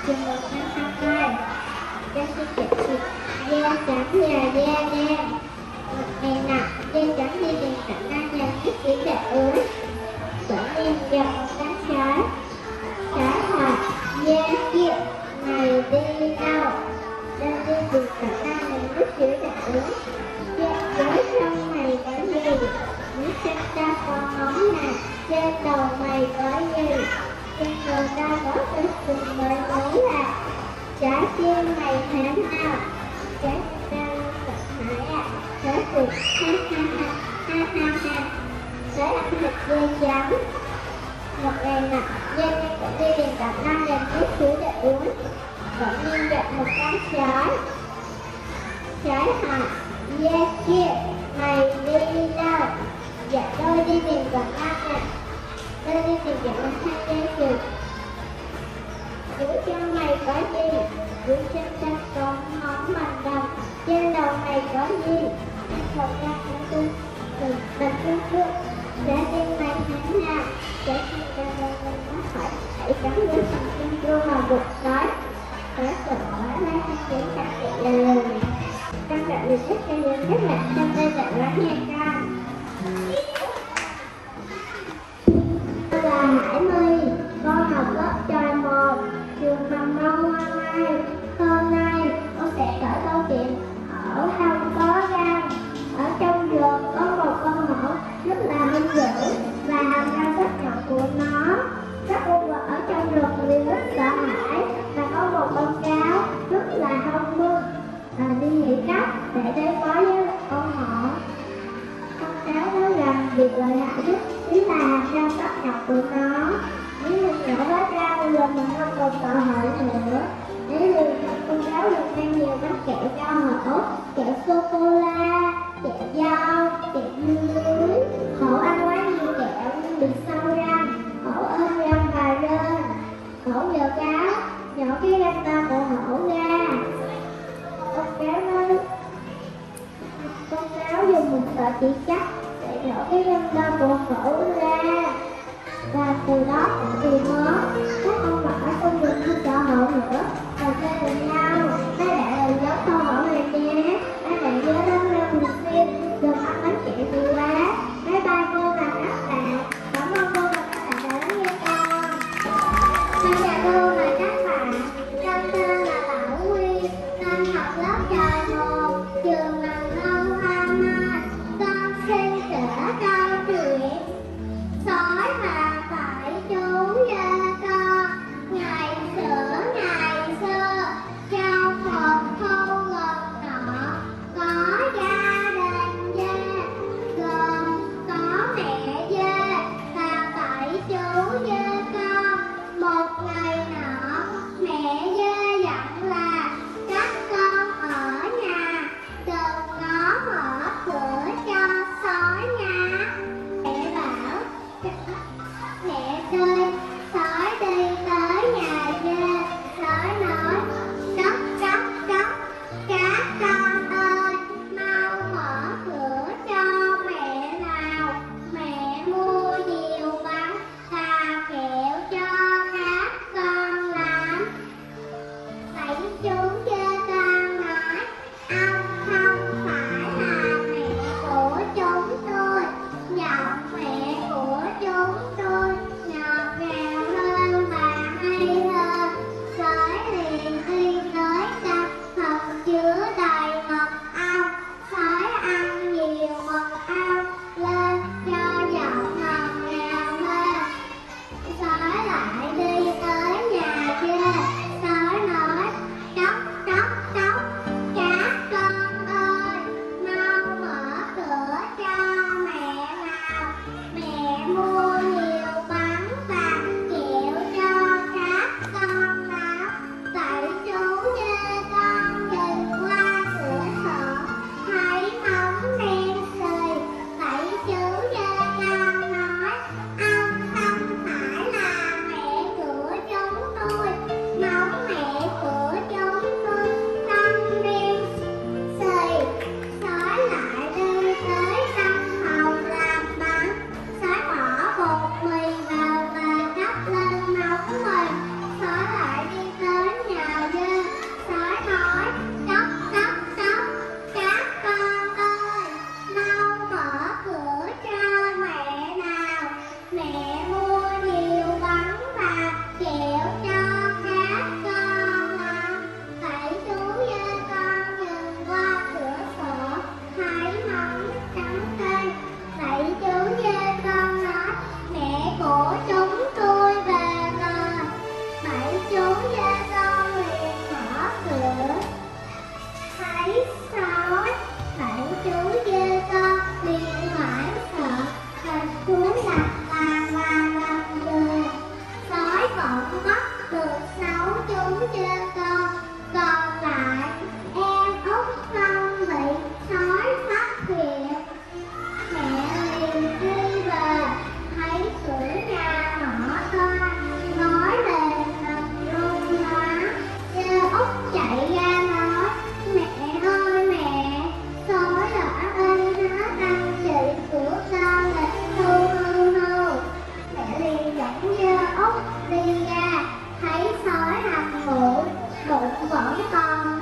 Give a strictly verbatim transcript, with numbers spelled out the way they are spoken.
Trường một năm năm hai. Giang xin chào chị. Giang trắng nhà da đen. Một ngày nọ, Giang trắng đi tìm cạnh đang nhà chiếc chỉ đã ướt. Bỗng nhiên gặp một cánh trái. Trái hỏi Giang kia, mày đi đâu? Đang đi tìm cạnh đang nhà chiếc chỉ đã ướt. Giang với trong mày có gì? Nếu xem ta còn ngóng nè, trên đầu mày có gì? Trên đầu ta có cái sừng mới mới là trái tim mày thế nào? Trái tim ta sợ hãi ạ. Trái tim ha ha ha ha ha ha. Trái ăn thịt dê trắng. Một ngày nọ, Giang đang có đi tìm gặp năm lần chiếc suối để uống. Bỗng nhiên gặp một con trái. Trái hỏi Giang kia, mày đi đâu? Dạ tôi đi tìm gặp năm nè. Tôi đi tìm gặp năm hai Giang kìa. Dưới chân mày có gì? Dưới chân ta có món bằng đồng. Trên đầu mày có gì? Một ra một tư từ tầm phương phương. Trái tim mày thế nào? Trái tim ta lên lên nó hỏi. Hãy cắm với phần chân ru mà bụt nói. Có sợ quá lấy hai tiếng cắt kệ là lười. Con đã được thích cây lớn rất là trong đây là lắng nghe con. Tôi là Hải My, con học lớp trò một, trường mầm non Hoa Mai. Hôm nay con sẽ kể câu chuyện ở không có răng. Ở trong vườn có một con hổ rất là hung dữ và hàm răng sắc nhọn của nó. Các con vật ở trong rừng đều rất sợ hãi và có một con cáo rất là thông minh và đi nghĩ cách để đối phó với con hổ. Con cáo nói rằng việc lợi hại nhất chính là hàm răng sắc nhọn của nó. Nếu mình nhổ nó ra bây giờ mình không còn sợ hãi nữa. Nếu như con cáo được mang nhiều bánh kẹo cho hổ, kẹo sô-cô-la, kẹo dâu, kẹo lưới. Hổ ăn quá nhiều kẹo nên bị sâu răng. Hổ ôm răng và rên. Hổ nhờ cáo nhổ cái răng to của hổ ra. Con cáo nói con cáo dùng một sợi chỉ chắc để nhổ cái răng to của hổ ra. Và từ đó thì mới các con vật ở trong rừng không sợ hổ nữa và chơi cùng nhau. Mấy bạn đừng nhớ câu hỏi này nhé. Mấy bạn nhớ đến răng thường xuyên, đừng ăn bánh kẹo nhiều quá. Bye bye cô và các bạn. Cảm ơn cô và các bạn đã lắng nghe con. Xin chào cô và các bạn. Con tên là Bảo Huy, con học lớp trò một, trường mầm non Hoa Mai. Con xin kể câu chuyện sói mà phải trốn ra con. Ngày xưa chưa con, còn lại em út không bị sói phát hiện. Mẹ liền đi về, thấy cửa nhà mở toang, nói lên thật run quá. Dê út chạy ra nói, mẹ ơi mẹ, sói đã ăn hết anh chị của con là hu hu hu. Mẹ liền dẫn dê út đi ra, thấy sói nằm ngủ, bụng vẫn còn